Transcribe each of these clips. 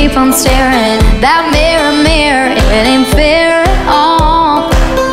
keep on staring. That mirror, mirror, it ain't fair at all.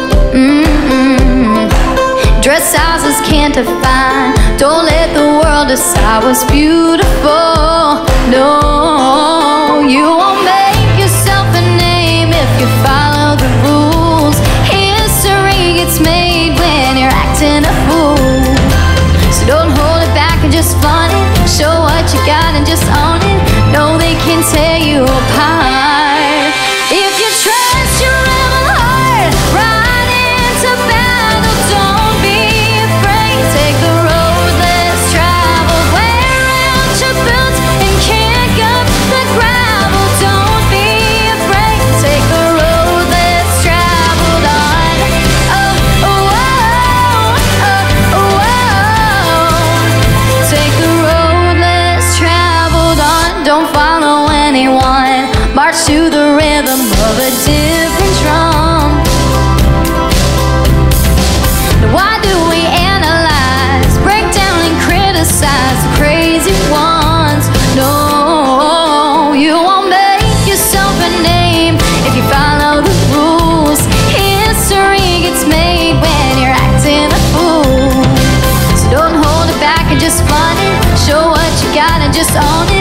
Dress sizes can't define. Don't let the world decide what's beautiful. No, you won't make yourself a name if you follow the rules. History gets made when you're acting a fool. So don't hold it back and just flaunt it. Show what you got and just own it. No, they can tear you apart. If you trust your rebel heart, ride into battle. Don't be afraid. Take the road less traveled. Wear out your boots and kick up the gravel. Don't be afraid. Take the road less traveled on. Oh, oh, oh, oh, oh. Take the road less traveled on. Don't follow anyone. March to the rhythm of a different drum. Now why do we analyze, break down and criticize the crazy ones? No, you won't make yourself a name if you follow the rules. History gets made when you're acting a fool. So don't hold it back and just flaunt it. Show what you got and just own it.